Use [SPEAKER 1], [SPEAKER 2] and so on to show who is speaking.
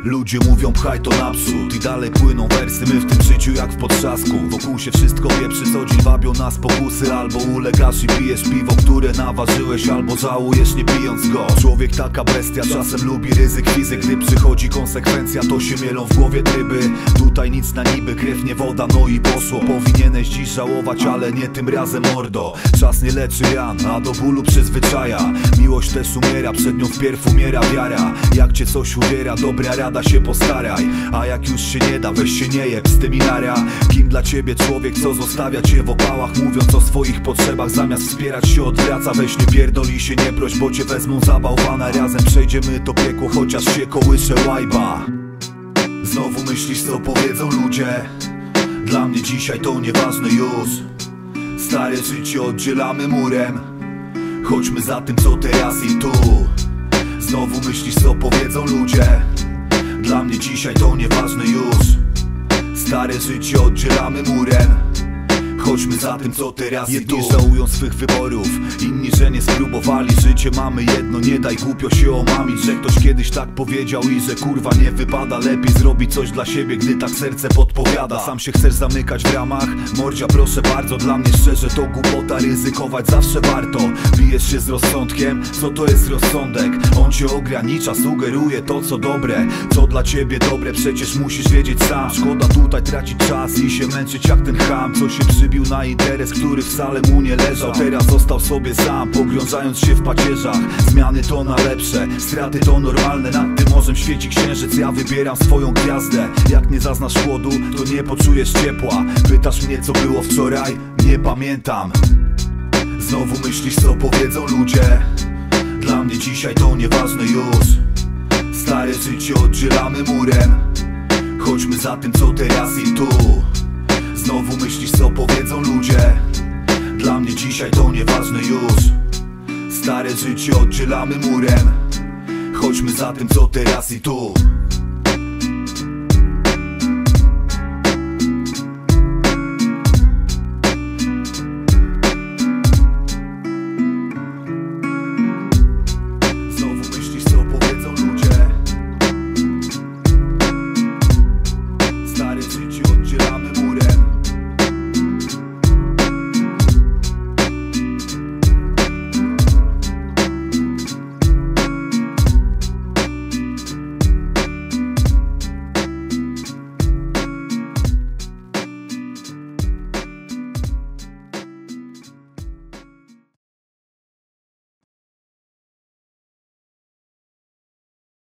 [SPEAKER 1] Ludzie mówią pchaj to naprzód i dalej płyną wersy. My w tym życiu jak w potrzasku, wokół się wszystko wieprzy. Co dzień wabią nas pokusy, albo ulegasz i pijesz piwo, które naważyłeś, albo żałujesz nie pijąc go. Człowiek taka bestia, czasem lubi ryzyk fizyk. Gdy przychodzi konsekwencja, to się mielą w głowie tryby. Tutaj nic na niby, krew nie woda, no i poszło. Powinieneś dziś żałować, ale nie tym razem, mordo. Czas nie leczy ran, a do bólu przyzwyczaja. Miłość też umiera, przed nią wpierw umiera wiara. Jak cię coś uwiera, dobra rada się postaraj. A jak już się nie da, weź się nie jeb z tymi naria. Kim dla ciebie człowiek, co zostawia cię w opałach, mówiąc o swoich potrzebach, zamiast wspierać się odwraca. Weź nie pierdoli się, nie proś, bo cię wezmą za bałwana. Razem przejdziemy to piekło, chociaż się kołysze łajba. Znowu myślisz, co powiedzą ludzie? Dla mnie dzisiaj to nieważne już. Stare życie oddzielamy murem. Chodźmy za tym, co teraz i tu. Znowu myślisz, co powiedzą ludzie? Dla mnie dzisiaj to nieważne już. Stare życie oddzielamy murem. Chodźmy za tym, co teraz i tu. Jedni żałują swych wyborów, inni, że nie spróbowali. Życie mamy jedno, nie daj głupio się omamić. Że ktoś kiedyś tak powiedział i że kurwa nie wypada. Lepiej zrobić coś dla siebie, gdy tak serce podpowiada. Sam się chcesz zamykać w ramach? Mordzia, proszę bardzo, dla mnie szczerze to głupota. Ryzykować zawsze warto. Bijesz się z rozsądkiem? Co to jest rozsądek? On cię ogranicza, sugeruje to, co dobre. Co dla ciebie dobre, przecież musisz wiedzieć sam. Szkoda tutaj tracić czas i się męczyć jak ten cham, co się przybił na interes, który wcale mu nie leżał. Teraz został sobie sam, pogrążając się w pacierzach. Zmiany to na lepsze, straty to normalne. Nad tym morzem świeci księżyc, ja wybieram swoją gwiazdę. Jak nie zaznasz chłodu, to nie poczujesz ciepła. Pytasz mnie, co było wczoraj? Nie pamiętam. Znowu myślisz, co powiedzą ludzie? Dla mnie dzisiaj to nieważne już. Stare życie oddzielamy murem. Chodźmy za tym, co teraz i tu. Znowu myślisz, co powiedzą ludzie? Dla mnie dzisiaj to nieważne już. Stare życie oddzielamy murem. Chodźmy za tym, co teraz i tu.